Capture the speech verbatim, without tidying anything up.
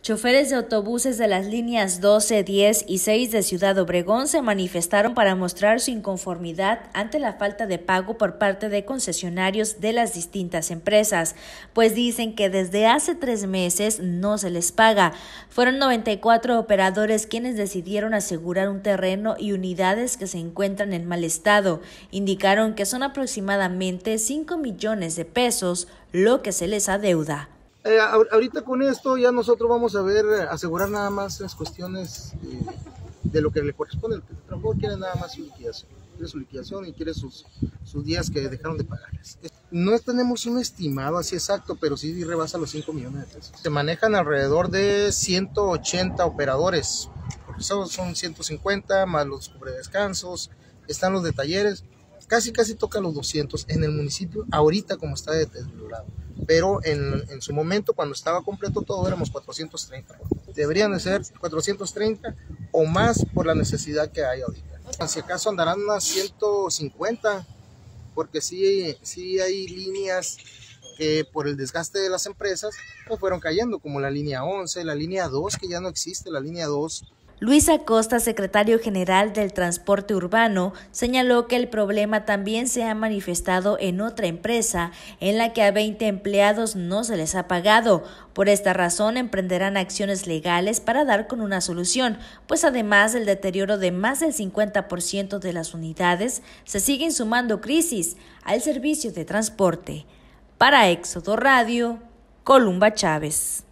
Choferes de autobuses de las líneas doce, diez y seis de Ciudad Obregón se manifestaron para mostrar su inconformidad ante la falta de pago por parte de concesionarios de las distintas empresas, pues dicen que desde hace tres meses no se les paga. Fueron noventa y cuatro operadores quienes decidieron asegurar un terreno y unidades que se encuentran en mal estado. Indicaron que son aproximadamente cinco millones de pesos lo que se les adeuda. Eh, ahorita con esto ya nosotros vamos a ver, asegurar nada más las cuestiones de, de lo que le corresponde. El trabajador quiere nada más su liquidación, quiere su liquidación y quiere sus, sus días que dejaron de pagarles. No tenemos un estimado así exacto, pero sí rebasa los cinco millones de pesos. Se manejan alrededor de ciento ochenta operadores, porque son, son ciento cincuenta más los cubredescansos, están los de talleres, casi casi toca los doscientos en el municipio, ahorita como está deteriorado. Pero en, en su momento, cuando estaba completo todo, éramos cuatrocientos treinta. Deberían de ser cuatrocientos treinta o más por la necesidad que hay ahorita. Si acaso andarán unas ciento cincuenta, porque sí, sí hay líneas que por el desgaste de las empresas pues fueron cayendo, como la línea once, la línea dos, que ya no existe, la línea dos. Luis Acosta, secretario general del Transporte Urbano, señaló que el problema también se ha manifestado en otra empresa en la que a veinte empleados no se les ha pagado. Por esta razón emprenderán acciones legales para dar con una solución, pues además del deterioro de más del cincuenta por ciento de las unidades, se siguen sumando crisis al servicio de transporte. Para Éxodo Radio, Columba Chávez.